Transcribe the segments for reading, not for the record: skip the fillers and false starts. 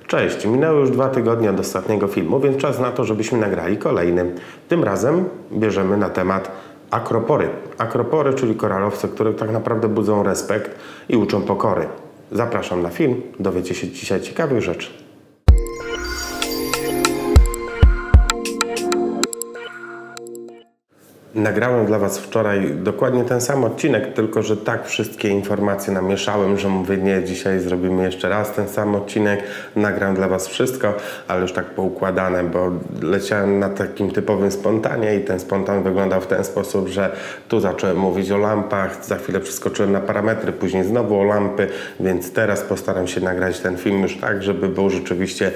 Cześć, minęły już 2 tygodnie od ostatniego filmu, więc czas na to, żebyśmy nagrali kolejny. Tym razem bierzemy na temat akropory. Akropory, czyli koralowce, które tak naprawdę budzą respekt i uczą pokory. Zapraszam na film, dowiecie się dzisiaj ciekawych rzeczy. Nagrałem dla Was wczoraj dokładnie ten sam odcinek, tylko że tak wszystkie informacje namieszałem, że mówię nie, dzisiaj zrobimy jeszcze raz ten sam odcinek, nagram dla Was wszystko, ale już tak poukładane, bo leciałem na takim typowym spontanie i ten spontan wyglądał w ten sposób, że tu zacząłem mówić o lampach, za chwilę przeskoczyłem na parametry, później znowu o lampy, więc teraz postaram się nagrać ten film już tak, żeby był rzeczywiście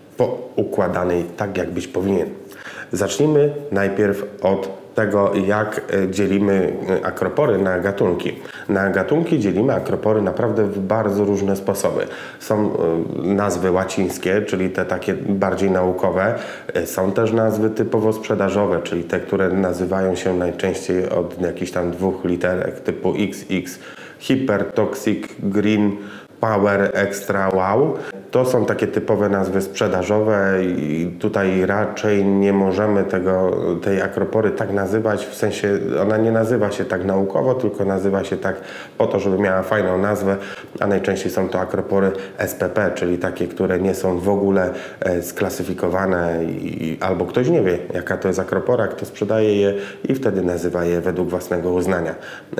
poukładany tak, jak być powinien. Zacznijmy najpierw od tego, jak dzielimy akropory na gatunki. Na gatunki dzielimy akropory naprawdę w bardzo różne sposoby. Są nazwy łacińskie, czyli te takie bardziej naukowe. Są też nazwy typowo sprzedażowe, czyli te, które nazywają się najczęściej od jakichś tam 2 literek typu XX, Hyper, Toxic, Green, Power, Extra, Wow. To są takie typowe nazwy sprzedażowe i tutaj raczej nie możemy tej akropory tak nazywać, w sensie ona nie nazywa się tak naukowo, tylko nazywa się tak po to, żeby miała fajną nazwę, a najczęściej są to akropory SPP, czyli takie, które nie są w ogóle sklasyfikowane albo ktoś nie wie, jaka to jest akropora, kto sprzedaje je i wtedy nazywa je według własnego uznania.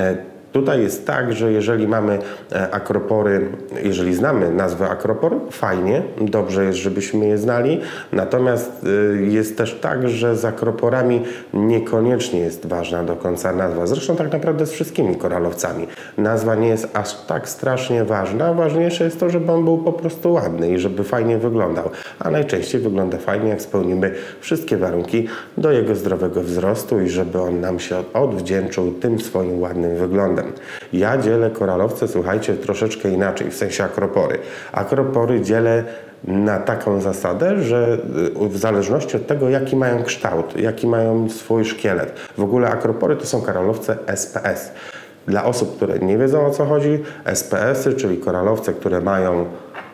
Tutaj jest tak, że jeżeli mamy akropory, jeżeli znamy nazwę akropor, fajnie, dobrze jest, żebyśmy je znali. Natomiast jest też tak, że z akroporami niekoniecznie jest ważna do końca nazwa. Zresztą tak naprawdę z wszystkimi koralowcami. Nazwa nie jest aż tak strasznie ważna. Ważniejsze jest to, żeby on był po prostu ładny i żeby fajnie wyglądał. A najczęściej wygląda fajnie, jak spełnimy wszystkie warunki do jego zdrowego wzrostu i żeby on nam się odwdzięczył tym swoim ładnym wyglądem. Ja dzielę koralowce, słuchajcie, troszeczkę inaczej, w sensie akropory. Akropory dzielę na taką zasadę, że w zależności od tego, jaki mają kształt, jaki mają swój szkielet. W ogóle akropory to są koralowce SPS. Dla osób, które nie wiedzą, o co chodzi, SPS-y, czyli koralowce, które mają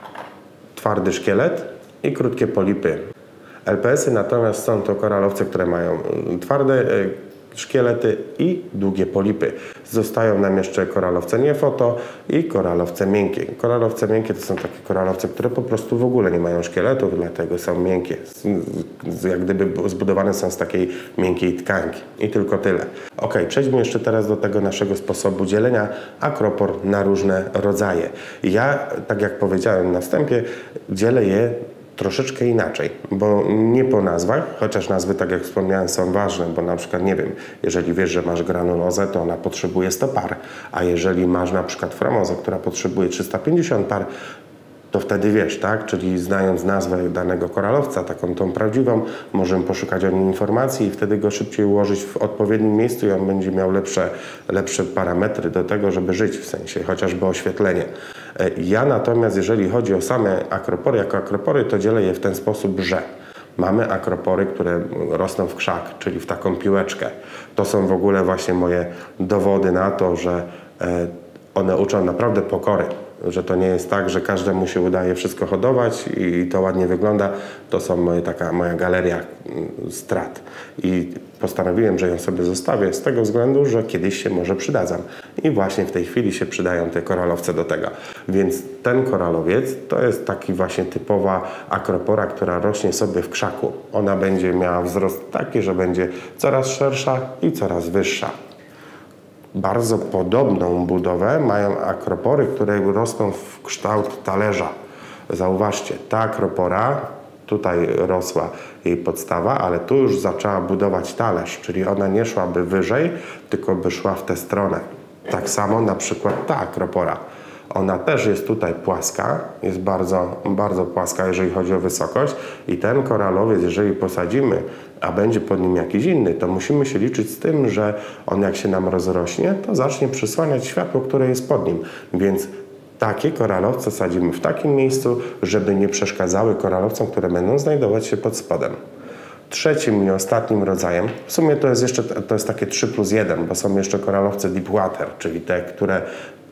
twardy szkielet i krótkie polipy. LPS-y natomiast są to koralowce, które mają twarde szkielety i długie polipy. Zostają nam jeszcze koralowce niefoto i koralowce miękkie. Koralowce miękkie to są takie koralowce, które po prostu w ogóle nie mają szkieletów, dlatego są miękkie. Jak gdyby zbudowane są z takiej miękkiej tkanki. I tylko tyle. Ok, przejdźmy jeszcze teraz do tego naszego sposobu dzielenia akropor na różne rodzaje. Ja, tak jak powiedziałem na wstępie, dzielę je troszeczkę inaczej, bo nie po nazwach, chociaż nazwy, tak jak wspomniałem, są ważne, bo na przykład, nie wiem, jeżeli wiesz, że masz granulozę, to ona potrzebuje 100 par, a jeżeli masz na przykład framozę, która potrzebuje 350 par, to wtedy wiesz, tak? Czyli znając nazwę danego koralowca, taką tą prawdziwą, możemy poszukać o nim informacji i wtedy go szybciej ułożyć w odpowiednim miejscu i on będzie miał lepsze parametry do tego, żeby żyć, w sensie chociażby oświetlenie. Ja natomiast, jeżeli chodzi o same akropory, jako akropory, to dzielę je w ten sposób, że mamy akropory, które rosną w krzak, czyli w taką piłeczkę. To są w ogóle właśnie moje dowody na to, że one uczą naprawdę pokory. Że to nie jest tak, że każdemu się udaje wszystko hodować i to ładnie wygląda. To są moja galeria strat. I postanowiłem, że ją sobie zostawię z tego względu, że kiedyś się może przydadzą. I właśnie w tej chwili się przydają te koralowce do tego. Więc ten koralowiec to jest taki właśnie typowa akropora, która rośnie sobie w krzaku. Ona będzie miała wzrost taki, że będzie coraz szersza i coraz wyższa. Bardzo podobną budowę mają akropory, które rosną w kształt talerza. Zauważcie, ta akropora, tutaj rosła jej podstawa, ale tu już zaczęła budować talerz, czyli ona nie szłaby wyżej, tylko by szła w tę stronę. Tak samo na przykład ta akropora. Ona też jest tutaj płaska, jest bardzo, bardzo płaska, jeżeli chodzi o wysokość i ten koralowiec, jeżeli posadzimy, a będzie pod nim jakiś inny, to musimy się liczyć z tym, że on jak się nam rozrośnie, to zacznie przysłaniać światło, które jest pod nim. Więc takie koralowce sadzimy w takim miejscu, żeby nie przeszkadzały koralowcom, które będą znajdować się pod spodem. Trzecim i ostatnim rodzajem, w sumie to jest takie 3+1, bo są jeszcze koralowce deep water, czyli te, które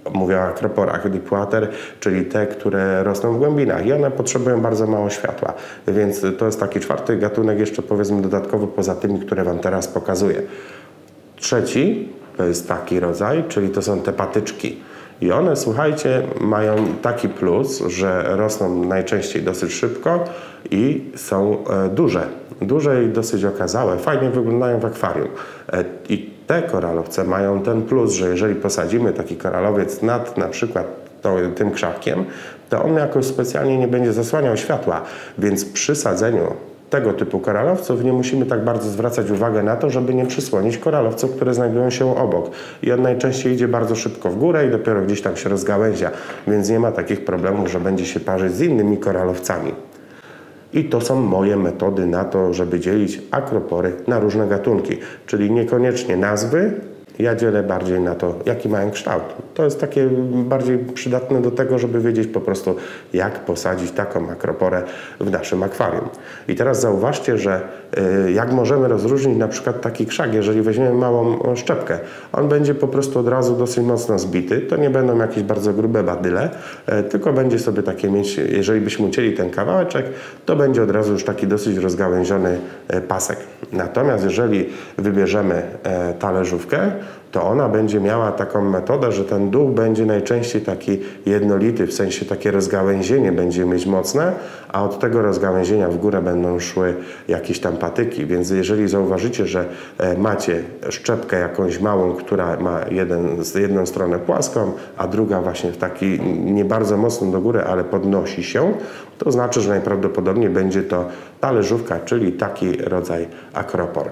Mówię o akroporach Deepwater, czyli te, które rosną w głębinach i one potrzebują bardzo mało światła, więc to jest taki czwarty gatunek jeszcze powiedzmy dodatkowo poza tymi, które Wam teraz pokazuję. Trzeci to jest taki rodzaj, czyli to są te patyczki. I one, słuchajcie, mają taki plus, że rosną najczęściej dosyć szybko i są duże i dosyć okazałe, fajnie wyglądają w akwarium. I te koralowce mają ten plus, że jeżeli posadzimy taki koralowiec nad na przykład tym krzakiem, to on jakoś specjalnie nie będzie zasłaniał światła, więc przy sadzeniu tego typu koralowców nie musimy tak bardzo zwracać uwagę na to, żeby nie przysłonić koralowców, które znajdują się obok. I on najczęściej idzie bardzo szybko w górę i dopiero gdzieś tam się rozgałęzia, więc nie ma takich problemów, że będzie się parzyć z innymi koralowcami. I to są moje metody na to, żeby dzielić akropory na różne gatunki, czyli niekoniecznie nazwy. Ja dzielę bardziej na to, jaki mają kształt. To jest takie bardziej przydatne do tego, żeby wiedzieć po prostu, jak posadzić taką akroporę w naszym akwarium. I teraz zauważcie, że jak możemy rozróżnić na przykład taki krzak, jeżeli weźmiemy małą szczepkę. On będzie po prostu od razu dosyć mocno zbity. To nie będą jakieś bardzo grube badyle, tylko będzie sobie takie mieć, jeżeli byśmy ucięli ten kawałeczek, to będzie od razu już taki dosyć rozgałęziony pasek. Natomiast jeżeli wybierzemy talerzówkę, to ona będzie miała taką metodę, że ten dół będzie najczęściej taki jednolity, w sensie takie rozgałęzienie będzie mieć mocne, a od tego rozgałęzienia w górę będą szły jakieś tam patyki. Więc jeżeli zauważycie, że macie szczepkę jakąś małą, która ma jedną stronę płaską, a druga właśnie w taki nie bardzo mocno do góry, ale podnosi się, to znaczy, że najprawdopodobniej będzie to talerzówka, czyli taki rodzaj akropor.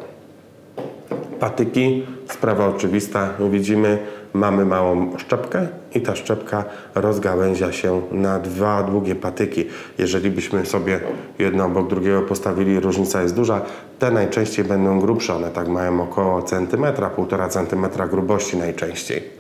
Patyki, sprawa oczywista, widzimy, mamy małą szczepkę i ta szczepka rozgałęzia się na dwa długie patyki. Jeżeli byśmy sobie jedno obok drugiego postawili, różnica jest duża, te najczęściej będą grubsze, one tak mają około centymetra, 1,5 centymetra grubości najczęściej.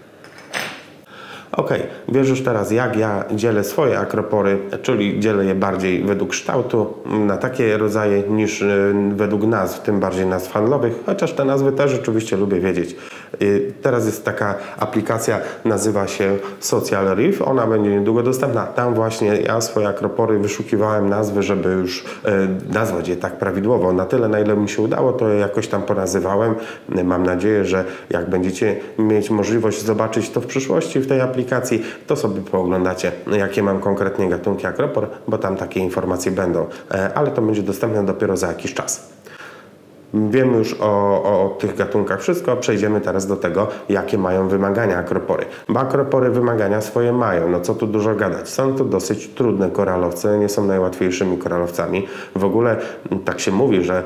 Ok, wiesz już teraz, jak ja dzielę swoje akropory, czyli dzielę je bardziej według kształtu na takie rodzaje niż według nazw, tym bardziej nazw handlowych, chociaż te nazwy też oczywiście lubię wiedzieć. Teraz jest taka aplikacja, nazywa się Social Reef, ona będzie niedługo dostępna. Tam właśnie ja swoje akropory wyszukiwałem nazwy, żeby już nazwać je tak prawidłowo. Na tyle, na ile mi się udało, to je jakoś tam ponazywałem. Mam nadzieję, że jak będziecie mieć możliwość zobaczyć to w przyszłości w tej aplikacji, to sobie pooglądacie, jakie mam konkretnie gatunki akropor, bo tam takie informacje będą, ale to będzie dostępne dopiero za jakiś czas. Wiemy już o tych gatunkach wszystko, przejdziemy teraz do tego, jakie mają wymagania akropory. Bo akropory wymagania swoje mają, no co tu dużo gadać. Są to dosyć trudne koralowce, nie są najłatwiejszymi koralowcami. W ogóle tak się mówi, że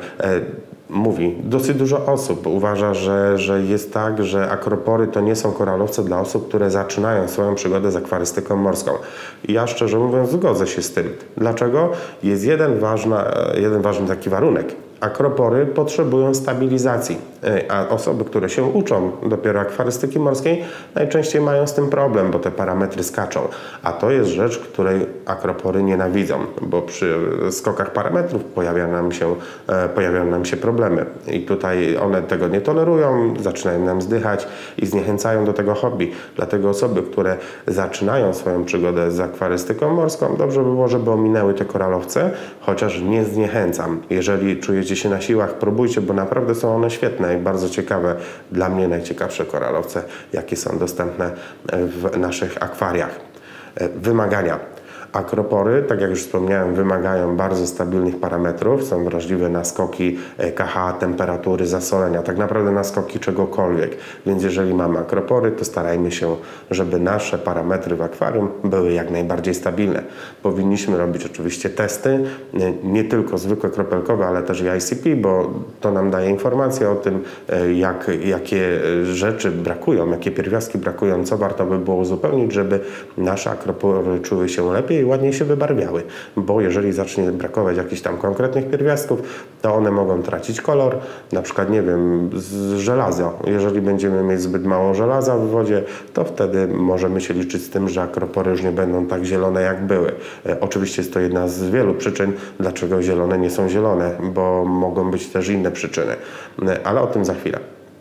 dosyć dużo osób uważa, że jest tak, że akropory to nie są koralowce dla osób, które zaczynają swoją przygodę z akwarystyką morską. I ja szczerze mówiąc zgodzę się z tym. Dlaczego? Jest jeden ważny taki warunek. Akropory potrzebują stabilizacji, a osoby, które się uczą dopiero akwarystyki morskiej, najczęściej mają z tym problem, bo te parametry skaczą. A to jest rzecz, której akropory nienawidzą, bo przy skokach parametrów pojawiają nam się problemy. I tutaj one tego nie tolerują, zaczynają nam zdychać i zniechęcają do tego hobby. Dlatego osoby, które zaczynają swoją przygodę z akwarystyką morską, dobrze by było, żeby ominęły te koralowce, chociaż nie zniechęcam. Jeżeli czujecie się na siłach, próbujcie, bo naprawdę są one świetne i bardzo ciekawe. Dla mnie najciekawsze koralowce, jakie są dostępne w naszych akwariach. Wymagania. Akropory, tak jak już wspomniałem, wymagają bardzo stabilnych parametrów, są wrażliwe na skoki KH, temperatury, zasolenia, tak naprawdę na skoki czegokolwiek. Więc jeżeli mamy akropory, to starajmy się, żeby nasze parametry w akwarium były jak najbardziej stabilne. Powinniśmy robić oczywiście testy, nie tylko zwykłe kropelkowe, ale też i ICP, bo to nam daje informacje o tym, jakie rzeczy brakują, jakie pierwiastki brakują, co warto by było uzupełnić, żeby nasze akropory czuły się lepiej i ładniej się wybarwiały, bo jeżeli zacznie brakować jakichś tam konkretnych pierwiastków, to one mogą tracić kolor, na przykład, nie wiem, z żelaza. Jeżeli będziemy mieć zbyt mało żelaza w wodzie, to wtedy możemy się liczyć z tym, że akropory już nie będą tak zielone, jak były. Oczywiście jest to jedna z wielu przyczyn, dlaczego zielone nie są zielone, bo mogą być też inne przyczyny, ale o tym za chwilę.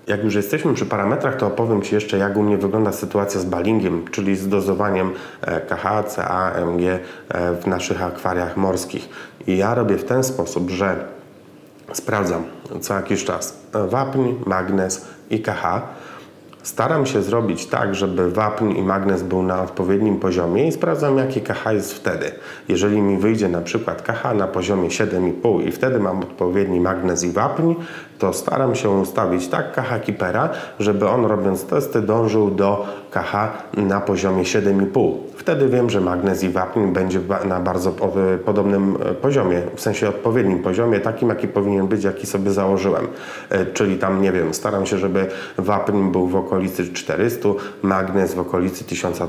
Jak już jesteśmy przy parametrach, to opowiem Ci jeszcze, jak u mnie wygląda sytuacja z bullingiem, czyli z dozowaniem KH, CA, MG w naszych akwariach morskich. I ja robię w ten sposób, że sprawdzam co jakiś czas wapń, magnez i KH. Staram się zrobić tak, żeby wapń i magnez był na odpowiednim poziomie i sprawdzam, jaki KH jest wtedy. Jeżeli mi wyjdzie na przykład KH na poziomie 7,5 i wtedy mam odpowiedni magnez i wapń, to staram się ustawić tak KH keepera, żeby on, robiąc testy, dążył do KH na poziomie 7,5. Wtedy wiem, że magnez i wapń będzie na bardzo podobnym poziomie, w sensie odpowiednim poziomie, takim jaki powinien być, jaki sobie założyłem. Czyli tam, nie wiem, staram się, żeby wapń był w okolicy 400, magnez w okolicy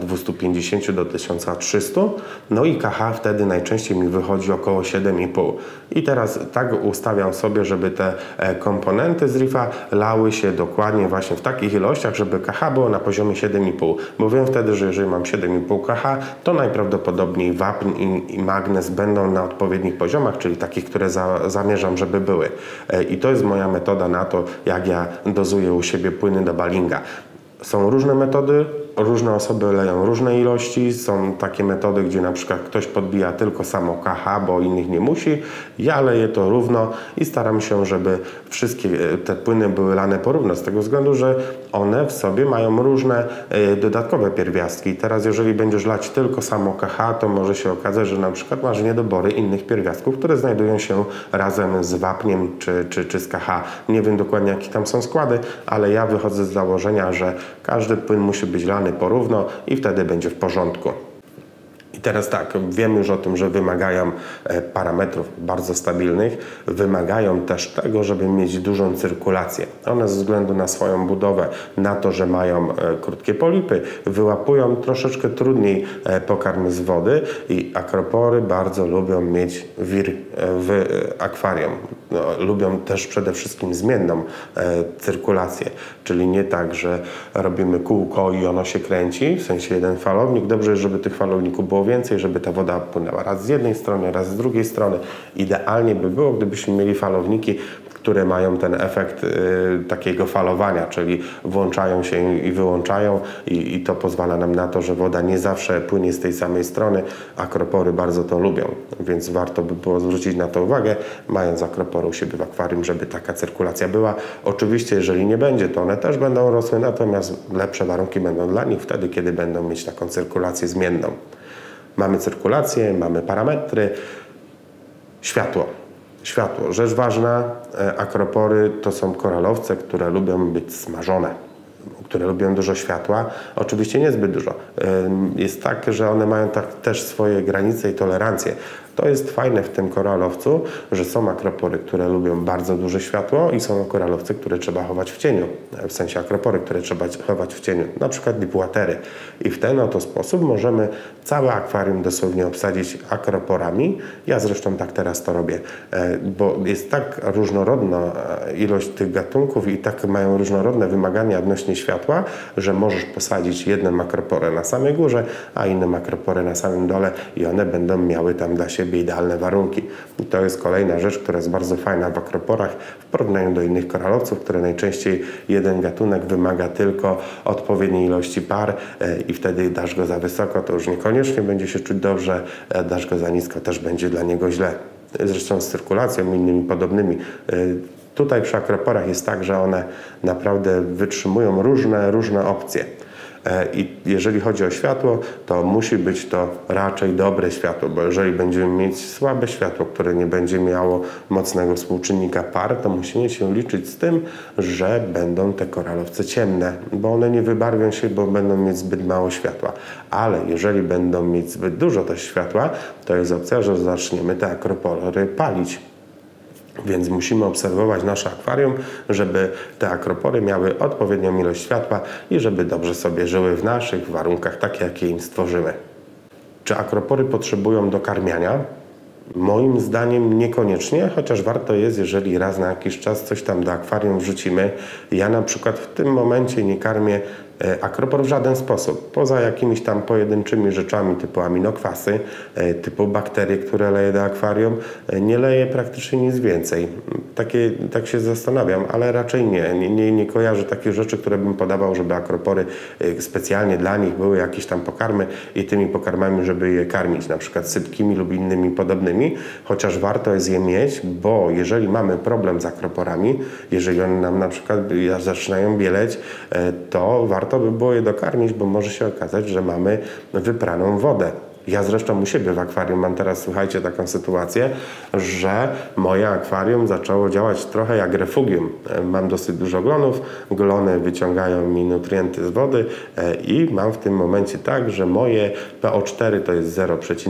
1250 do 1300, no i KH wtedy najczęściej mi wychodzi około 7,5. I teraz tak ustawiam sobie, żeby te komponenty z reefa lały się dokładnie właśnie w takich ilościach, żeby KH było na poziomie 7,5. Bo wiem wtedy, że jeżeli mam 7,5 KH, to najprawdopodobniej wapń i magnez będą na odpowiednich poziomach, czyli takich, które zamierzam, żeby były. I to jest moja metoda na to, jak ja dozuję u siebie płyny do bullinga. Są różne metody, różne osoby leją różne ilości. Są takie metody, gdzie na przykład ktoś podbija tylko samo KH, bo innych nie musi. Ja leję to równo i staram się, żeby wszystkie te płyny były lane porówno, z tego względu, że one w sobie mają różne dodatkowe pierwiastki. Teraz jeżeli będziesz lać tylko samo KH, to może się okazać, że na przykład masz niedobory innych pierwiastków, które znajdują się razem z wapniem czy z KH. Nie wiem dokładnie, jakie tam są składy, ale ja wychodzę z założenia, że każdy płyn musi być lany porówno i wtedy będzie w porządku. I teraz tak, wiem już o tym, że wymagają parametrów bardzo stabilnych, wymagają też tego, żeby mieć dużą cyrkulację. One ze względu na swoją budowę, na to, że mają krótkie polipy, wyłapują troszeczkę trudniej pokarmy z wody i akropory bardzo lubią mieć wir w akwarium. No, lubią też przede wszystkim zmienną cyrkulację, czyli nie tak, że robimy kółko i ono się kręci, w sensie jeden falownik. Dobrze jest, żeby tych falowników było więcej, żeby ta woda płynęła raz z jednej strony, raz z drugiej strony. Idealnie by było, gdybyśmy mieli falowniki, które mają ten efekt takiego falowania, czyli włączają się i wyłączają i to pozwala nam na to, że woda nie zawsze płynie z tej samej strony. Akropory bardzo to lubią, więc warto by było zwrócić na to uwagę, mając akropory u siebie w akwarium, żeby taka cyrkulacja była. Oczywiście, jeżeli nie będzie, to one też będą rosły, natomiast lepsze warunki będą dla nich wtedy, kiedy będą mieć taką cyrkulację zmienną. Mamy cyrkulację, mamy parametry, światło. Światło. Rzecz ważna, akropory to są koralowce, które lubią być smażone, które lubią dużo światła. Oczywiście niezbyt dużo. Jest tak, że one mają też swoje granice i tolerancje. To jest fajne w tym koralowcu, że są akropory, które lubią bardzo duże światło i są koralowce, które trzeba chować w cieniu. W sensie akropory, które trzeba chować w cieniu. Na przykład deepwatery. I w ten oto sposób możemy całe akwarium dosłownie obsadzić akroporami. Ja zresztą tak teraz to robię, bo jest tak różnorodna ilość tych gatunków i tak mają różnorodne wymagania odnośnie światła, że możesz posadzić jedną akroporę na samej górze, a inną akroporę na samym dole i one będą miały tam dla siebie idealne warunki. I to jest kolejna rzecz, która jest bardzo fajna w akroporach w porównaniu do innych koralowców, które najczęściej jeden gatunek wymaga tylko odpowiedniej ilości par i wtedy dasz go za wysoko, to już niekoniecznie będzie się czuć dobrze, dasz go za nisko, też będzie dla niego źle. Zresztą z cyrkulacją i innymi podobnymi. Tutaj przy akroporach jest tak, że one naprawdę wytrzymują różne opcje. I jeżeli chodzi o światło, to musi być to raczej dobre światło, bo jeżeli będziemy mieć słabe światło, które nie będzie miało mocnego współczynnika par, to musimy się liczyć z tym, że będą te koralowce ciemne, bo one nie wybarwią się, bo będą mieć zbyt mało światła. Ale jeżeli będą mieć zbyt dużo też światła, to jest opcja, że zaczniemy te akropory palić. Więc musimy obserwować nasze akwarium, żeby te akropory miały odpowiednią ilość światła i żeby dobrze sobie żyły w naszych warunkach, takie jakie im stworzymy. Czy akropory potrzebują dokarmiania? Moim zdaniem niekoniecznie, chociaż warto jest, jeżeli raz na jakiś czas coś tam do akwarium wrzucimy. Ja na przykład w tym momencie nie karmię akropor w żaden sposób, poza jakimiś tam pojedynczymi rzeczami typu aminokwasy, typu bakterie, które leję do akwarium, nie leję praktycznie nic więcej. tak się zastanawiam, ale raczej nie kojarzę takich rzeczy, które bym podawał, żeby akropory specjalnie dla nich były jakieś tam pokarmy i tymi pokarmami, żeby je karmić, na przykład sypkimi lub innymi podobnymi, chociaż warto jest je mieć, bo jeżeli mamy problem z akroporami, jeżeli one nam na przykład zaczynają bieleć, to warto by było je dokarmić, bo może się okazać, że mamy wypraną wodę. Ja zresztą u siebie w akwarium mam teraz, słuchajcie, taką sytuację, że moje akwarium zaczęło działać trochę jak refugium. Mam dosyć dużo glonów, glony wyciągają mi nutrienty z wody i mam w tym momencie tak, że moje PO4 to jest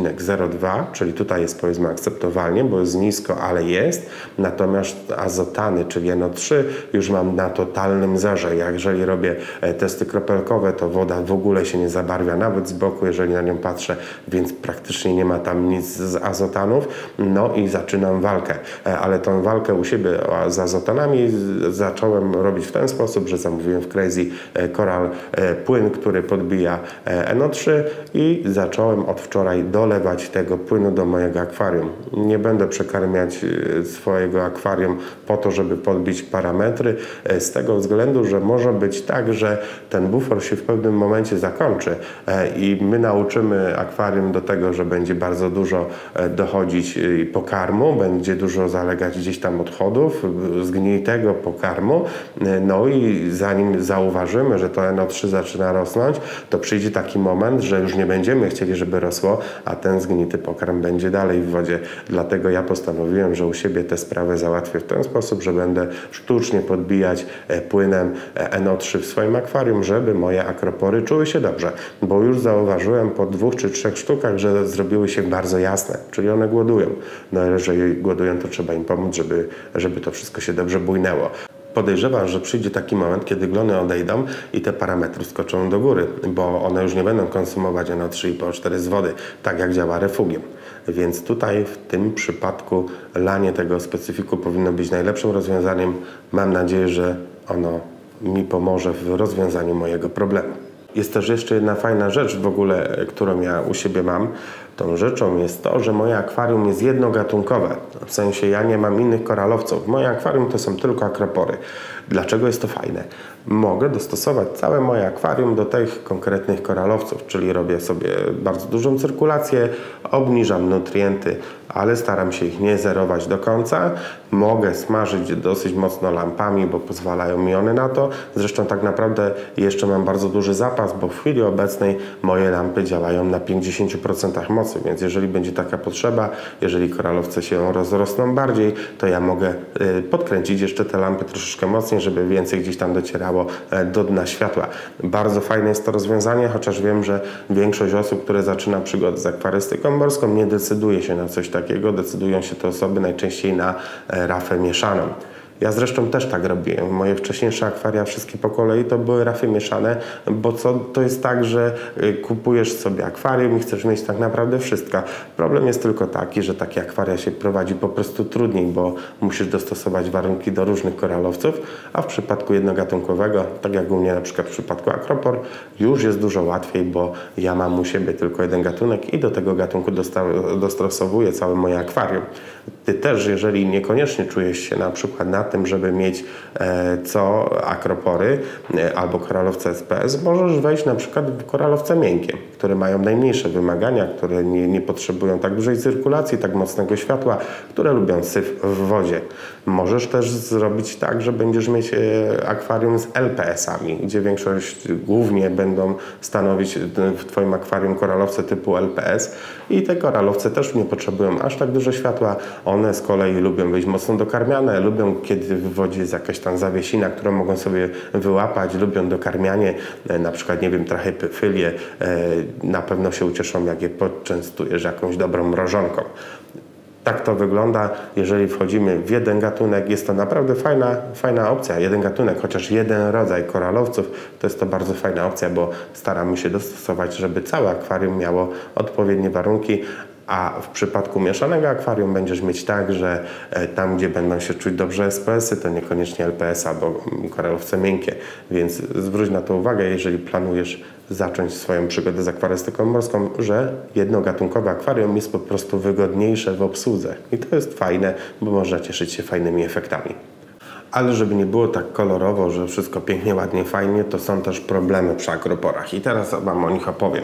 0,02, czyli tutaj jest powiedzmy akceptowalnie, bo jest nisko, ale jest. Natomiast azotany, czyli NO3 już mam na totalnym zerze. Jeżeli robię testy kropelkowe, to woda w ogóle się nie zabarwia, nawet z boku, jeżeli na nią patrzę, więc praktycznie nie ma tam nic z azotanów, no i zaczynam walkę. Ale tą walkę u siebie z azotanami zacząłem robić w ten sposób, że zamówiłem w Crazy Coral płyn, który podbija NO3 i zacząłem od wczoraj dolewać tego płynu do mojego akwarium. Nie będę przekarmiać swojego akwarium po to, żeby podbić parametry, z tego względu, że może być tak, że ten bufor się w pewnym momencie zakończy i my nauczymy akwarium do tego, że będzie bardzo dużo dochodzić pokarmu, będzie dużo zalegać gdzieś tam odchodów, zgnitego pokarmu, no i zanim zauważymy, że to NO3 zaczyna rosnąć, to przyjdzie taki moment, że już nie będziemy chcieli, żeby rosło, a ten zgnity pokarm będzie dalej w wodzie. Dlatego ja postanowiłem, że u siebie tę sprawę załatwię w ten sposób, że będę sztucznie podbijać płynem NO3 w swoim akwarium, żeby moje akropory czuły się dobrze, bo już zauważyłem po 2 czy 3 sztukach, że zrobiły się bardzo jasne, czyli one głodują. No ale jeżeli głodują, to trzeba im pomóc, żeby to wszystko się dobrze bujnęło. Podejrzewam, że przyjdzie taki moment, kiedy glony odejdą i te parametry skoczą do góry, bo one już nie będą konsumować NO3 i PO4 z wody, tak jak działa refugium. Więc tutaj w tym przypadku lanie tego specyfiku powinno być najlepszym rozwiązaniem. Mam nadzieję, że ono mi pomoże w rozwiązaniu mojego problemu. Jest też jeszcze jedna fajna rzecz w ogóle, którą ja u siebie mam. Tą rzeczą jest to, że moje akwarium jest jednogatunkowe. W sensie ja nie mam innych koralowców. Moje akwarium to są tylko akropory. Dlaczego jest to fajne? Mogę dostosować całe moje akwarium do tych konkretnych koralowców, czyli robię sobie bardzo dużą cyrkulację, obniżam nutrienty, ale staram się ich nie zerować do końca. Mogę smażyć dosyć mocno lampami, bo pozwalają mi one na to. Zresztą tak naprawdę jeszcze mam bardzo duży zapas, bo w chwili obecnej moje lampy działają na 50% mocy, więc jeżeli będzie taka potrzeba, jeżeli koralowce się rozrosną bardziej, to ja mogę podkręcić jeszcze te lampy troszeczkę mocniej, żeby więcej gdzieś tam docierało do dna światła. Bardzo fajne jest to rozwiązanie, chociaż wiem, że większość osób, które zaczyna przygodę z akwarystyką morską, nie decyduje się na coś takiego. Decydują się te osoby najczęściej na rafę mieszaną. Ja zresztą też tak robiłem. Moje wcześniejsze akwaria, wszystkie po kolei, to były rafy mieszane, bo to jest tak, że kupujesz sobie akwarium i chcesz mieć tak naprawdę wszystko. Problem jest tylko taki, że takie akwaria się prowadzi po prostu trudniej, bo musisz dostosować warunki do różnych koralowców, a w przypadku jednogatunkowego, tak jak u mnie na przykład w przypadku akropor, już jest dużo łatwiej, bo ja mam u siebie tylko jeden gatunek i do tego gatunku dostosowuję całe moje akwarium. Ty też, jeżeli niekoniecznie czujesz się na przykład na tym, żeby mieć akropory albo koralowce SPS, możesz wejść na przykład w koralowce miękkie, które mają najmniejsze wymagania, które nie potrzebują tak dużej cyrkulacji, tak mocnego światła, które lubią syf w wodzie. Możesz też zrobić tak, że będziesz mieć akwarium z LPS-ami, gdzie większość głównie będą stanowić w Twoim akwarium koralowce typu LPS i te koralowce też nie potrzebują aż tak dużo światła. One z kolei lubią być mocno dokarmiane, lubią, kiedy w wodzie jest jakaś tam zawiesina, którą mogą sobie wyłapać, lubią dokarmianie, na przykład, nie wiem, trachypylię, na pewno się ucieszą, jak je poczęstujesz jakąś dobrą mrożonką. Tak to wygląda, jeżeli wchodzimy w jeden gatunek. Jest to naprawdę fajna opcja. Jeden gatunek, chociaż jeden rodzaj koralowców, to jest to bardzo fajna opcja, bo staramy się dostosować, żeby całe akwarium miało odpowiednie warunki, A w przypadku mieszanego akwarium będziesz mieć tak, że tam, gdzie będą się czuć dobrze SPS-y, to niekoniecznie LPS-a, bo koralowce miękkie. Więc zwróć na to uwagę, jeżeli planujesz zacząć swoją przygodę z akwarystyką morską, że jednogatunkowe akwarium jest po prostu wygodniejsze w obsłudze. I to jest fajne, bo można cieszyć się fajnymi efektami. Ale żeby nie było tak kolorowo, że wszystko pięknie, ładnie, fajnie, to są też problemy przy akroporach. I teraz Wam o nich opowiem.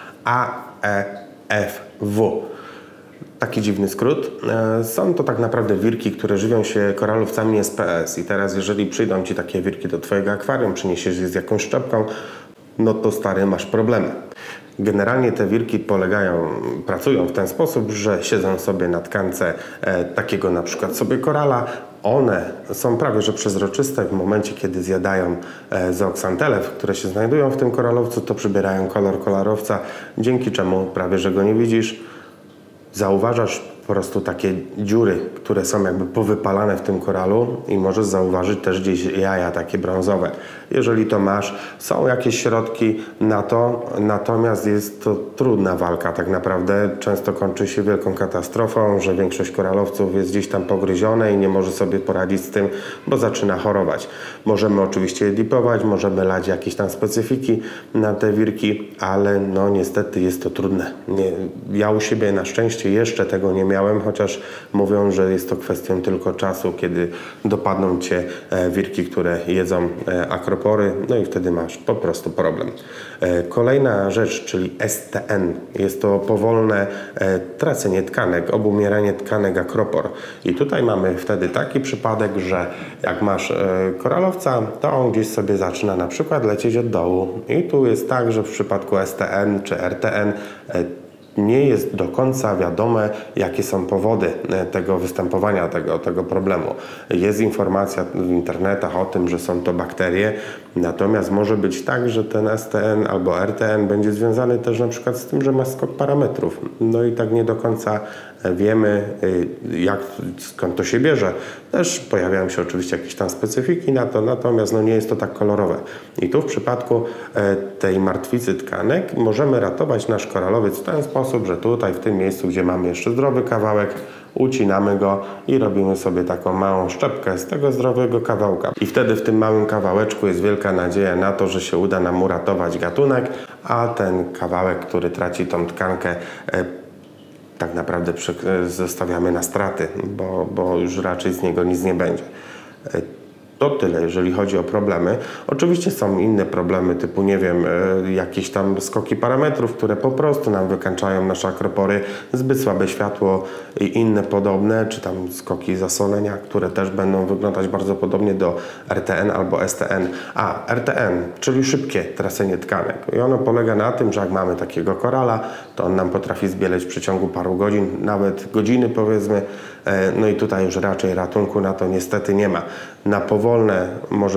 AEFW. Taki dziwny skrót. Są to tak naprawdę wirki, które żywią się koralowcami SPS. I teraz jeżeli przyjdą Ci takie wirki do Twojego akwarium, przyniesiesz je z jakąś szczepką, no to stary, masz problemy. Generalnie te wirki pracują w ten sposób, że siedzą sobie na tkance takiego na przykład sobie korala. One są prawie że przezroczyste. W momencie, kiedy zjadają zooksantelew, które się znajdują w tym koralowcu, to przybierają kolor kolorowca, dzięki czemu prawie że go nie widzisz. Zauważasz po prostu takie dziury, które są jakby powypalane w tym koralu i możesz zauważyć też gdzieś jaja takie brązowe. Jeżeli to masz, są jakieś środki na to, natomiast jest to trudna walka tak naprawdę. Często kończy się wielką katastrofą, że większość koralowców jest gdzieś tam pogryzione i nie może sobie poradzić z tym, bo zaczyna chorować. Możemy oczywiście je dipować, możemy lać jakieś tam specyfiki na te wirki, ale no niestety jest to trudne. Ja u siebie na szczęście jeszcze tego nie miałem, chociaż mówią, że jest to kwestią tylko czasu, kiedy dopadną Cię wirki, które jedzą akropory, no i wtedy masz po prostu problem. Kolejna rzecz, czyli STN. Jest to powolne tracenie tkanek, obumieranie tkanek akropor. I tutaj mamy wtedy taki przypadek, że jak masz koralowca, to on gdzieś sobie zaczyna na przykład lecieć od dołu. I tu jest tak, że w przypadku STN czy RTN nie jest do końca wiadome, jakie są powody tego występowania, tego problemu. Jest informacja w internetach o tym, że są to bakterie, natomiast może być tak, że ten STN albo RTN będzie związany też na przykład z tym, że ma skok parametrów. No i tak nie do końca wiemy, skąd to się bierze. Też pojawiają się oczywiście jakieś tam specyfiki na to, natomiast no nie jest to tak kolorowe. I tu w przypadku tej martwicy tkanek możemy ratować nasz koralowiec w ten sposób, że tutaj w tym miejscu, gdzie mamy jeszcze zdrowy kawałek, ucinamy go i robimy sobie taką małą szczepkę z tego zdrowego kawałka. I wtedy w tym małym kawałeczku jest wielka nadzieja na to, że się uda nam uratować gatunek, a ten kawałek, który traci tą tkankę, tak naprawdę zostawiamy na straty, bo już raczej z niego nic nie będzie. To tyle, jeżeli chodzi o problemy. Oczywiście są inne problemy, typu, nie wiem, jakieś tam skoki parametrów, które po prostu nam wykańczają nasze akropory, zbyt słabe światło i inne podobne, czy tam skoki zasolenia, które też będą wyglądać bardzo podobnie do RTN albo STN. RTN, czyli szybkie tracenie tkanek. I ono polega na tym, że jak mamy takiego korala, to on nam potrafi zbieleć w przeciągu paru godzin, nawet godziny powiedzmy. No i tutaj już raczej ratunku na to niestety nie ma. Na powolne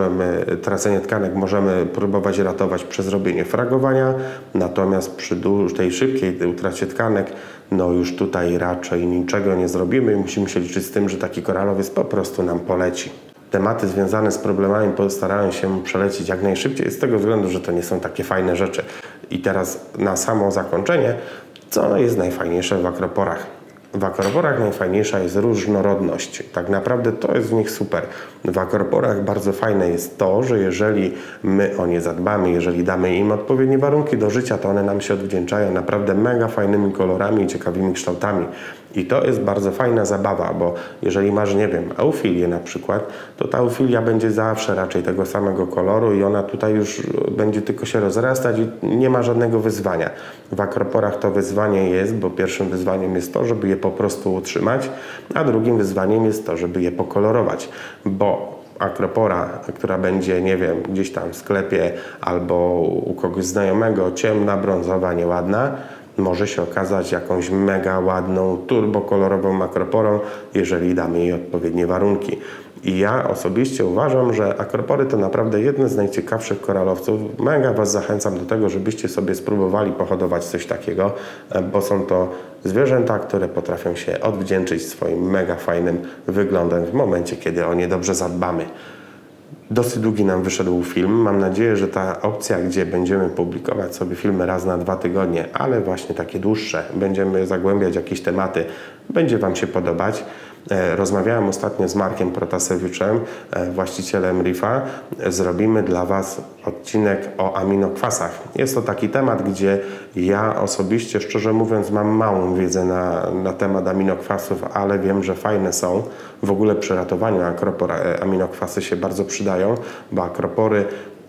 tracenie tkanek możemy próbować ratować przez robienie fragowania, natomiast przy tej szybkiej utracie tkanek, no już tutaj raczej niczego nie zrobimy i musimy się liczyć z tym, że taki koralowiec po prostu nam poleci. Tematy związane z problemami postarałem się przelecieć jak najszybciej z tego względu, że to nie są takie fajne rzeczy. I teraz na samo zakończenie, co jest najfajniejsze w akroporach? W akroporach najfajniejsza jest różnorodność. Tak naprawdę to jest w nich super. W akroporach bardzo fajne jest to, że jeżeli my o nie zadbamy, jeżeli damy im odpowiednie warunki do życia, to one nam się odwdzięczają naprawdę mega fajnymi kolorami i ciekawymi kształtami. I to jest bardzo fajna zabawa, bo jeżeli masz, nie wiem, eufilię na przykład, to ta eufilia będzie zawsze raczej tego samego koloru i ona tutaj już będzie tylko się rozrastać i nie ma żadnego wyzwania. W akroporach to wyzwanie jest, bo pierwszym wyzwaniem jest to, żeby je po prostu utrzymać, a drugim wyzwaniem jest to, żeby je pokolorować, bo akropora, która będzie, nie wiem, gdzieś tam w sklepie albo u kogoś znajomego, ciemna, brązowa, nieładna, może się okazać jakąś mega ładną, turbokolorową akroporą, jeżeli damy jej odpowiednie warunki. I ja osobiście uważam, że akropory to naprawdę jedne z najciekawszych koralowców. Mega Was zachęcam do tego, żebyście sobie spróbowali pohodować coś takiego, bo są to zwierzęta, które potrafią się odwdzięczyć swoim mega fajnym wyglądem w momencie, kiedy o nie dobrze zadbamy. Dosyć długi nam wyszedł film. Mam nadzieję, że ta opcja, gdzie będziemy publikować sobie filmy raz na 2 tygodnie, ale właśnie takie dłuższe, będziemy zagłębiać jakieś tematy, będzie Wam się podobać. Rozmawiałem ostatnio z Markiem Protasewiczem, właścicielem Reefa. Zrobimy dla Was odcinek o aminokwasach. Jest to taki temat, gdzie ja osobiście, szczerze mówiąc, mam małą wiedzę na temat aminokwasów, ale wiem, że fajne są. W ogóle przy ratowaniu akropor aminokwasy się bardzo przydają, bo akropory,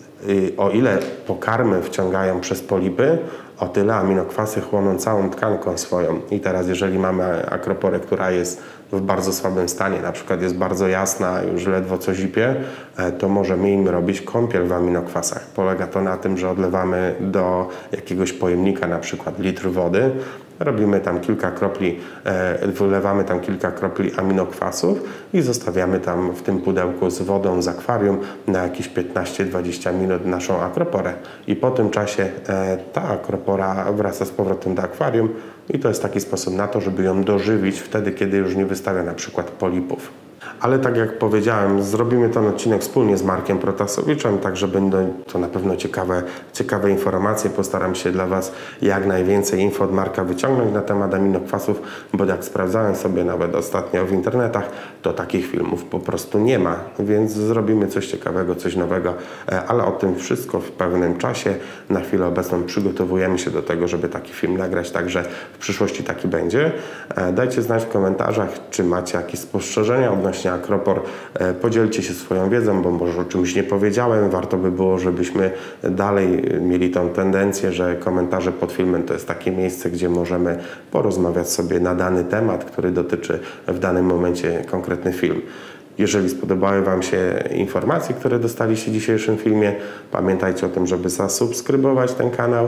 o ile pokarmy wciągają przez polipy, o tyle aminokwasy chłoną całą tkanką swoją. I teraz jeżeli mamy akroporę, która jest w bardzo słabym stanie, na przykład jest bardzo jasna, już ledwo co zipie, to możemy im robić kąpiel w aminokwasach. Polega to na tym, że odlewamy do jakiegoś pojemnika na przykład litr wody, robimy tam kilka kropli, wylewamy tam kilka kropli aminokwasów i zostawiamy tam w tym pudełku z wodą z akwarium na jakieś 15-20 minut naszą akroporę. I po tym czasie ta akropora wraca z powrotem do akwarium i to jest taki sposób na to, żeby ją dożywić wtedy, kiedy już nie wystawia na przykład polipów. Ale tak jak powiedziałem, zrobimy ten odcinek wspólnie z Markiem Protasewiczem, także będą to na pewno ciekawe informacje. Postaram się dla Was jak najwięcej info od Marka wyciągnąć na temat aminokwasów, bo jak sprawdzałem sobie nawet ostatnio w internetach, to takich filmów po prostu nie ma, więc zrobimy coś ciekawego, coś nowego, ale o tym wszystko w pewnym czasie. Na chwilę obecną przygotowujemy się do tego, żeby taki film nagrać, także w przyszłości taki będzie. Dajcie znać w komentarzach, czy macie jakieś spostrzeżenia odnośnie akropor. Podzielcie się swoją wiedzą, bo może o czymś nie powiedziałem. Warto by było, żebyśmy dalej mieli tą tendencję, że komentarze pod filmem to jest takie miejsce, gdzie możemy porozmawiać sobie na dany temat, który dotyczy w danym momencie konkretny film. Jeżeli spodobały Wam się informacje, które dostaliście w dzisiejszym filmie, pamiętajcie o tym, żeby zasubskrybować ten kanał,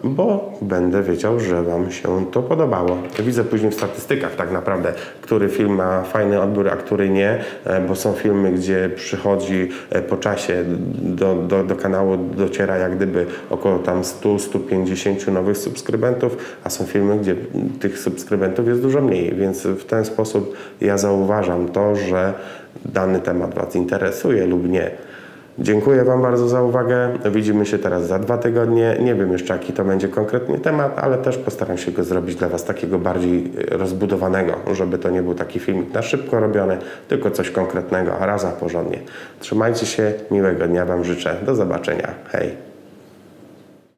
bo będę wiedział, że Wam się to podobało. Widzę później w statystykach tak naprawdę, który film ma fajny odbiór, a który nie, bo są filmy, gdzie przychodzi po czasie do kanału dociera jak gdyby około tam 100-150 nowych subskrybentów, a są filmy, gdzie tych subskrybentów jest dużo mniej, więc w ten sposób ja zauważam to, że dany temat Was interesuje lub nie. Dziękuję Wam bardzo za uwagę. Widzimy się teraz za 2 tygodnie. Nie wiem jeszcze, jaki to będzie konkretnie temat, ale też postaram się go zrobić dla Was takiego bardziej rozbudowanego, żeby to nie był taki filmik na szybko robiony, tylko coś konkretnego, a raz a porządnie. Trzymajcie się, miłego dnia Wam życzę. Do zobaczenia. Hej!